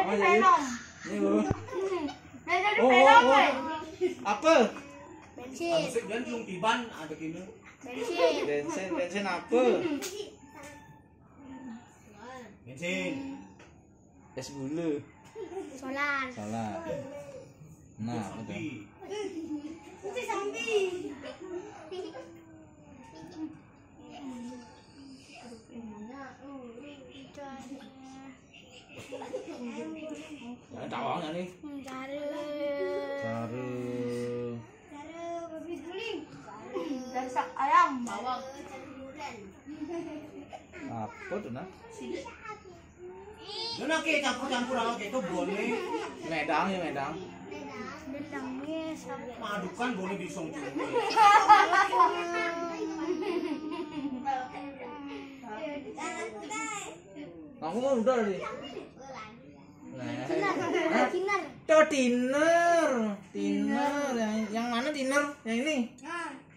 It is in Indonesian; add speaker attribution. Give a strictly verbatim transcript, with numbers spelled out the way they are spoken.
Speaker 1: Apa jadi? Ini bu. Oh, oh, oh. Apa?
Speaker 2: Bensin.
Speaker 3: Musik dan yung tiban ada gini.
Speaker 2: Bensin.
Speaker 1: Bensin, bensin apa?
Speaker 3: Bensin.
Speaker 1: Es gula.
Speaker 2: Solar.
Speaker 1: Salah. Nah, betul.
Speaker 2: Itu zombie.
Speaker 1: Ya, tawangnya nih.
Speaker 2: Cara.
Speaker 1: Cara.
Speaker 2: Cara babi guling. Dari sak ayam. Bawang.
Speaker 1: Apa tuh nah?
Speaker 3: Doon oke campur-campur oke itu boleh.
Speaker 1: Medang ya medang.
Speaker 2: Bentangnya sampai.
Speaker 3: Madukan boleh disong juga.
Speaker 1: Aku mau udah tadi.
Speaker 2: Kinar. Kinar.
Speaker 1: Tuh tiner, tiner. Yang yang mana tiner? Yang ini?
Speaker 2: Nah.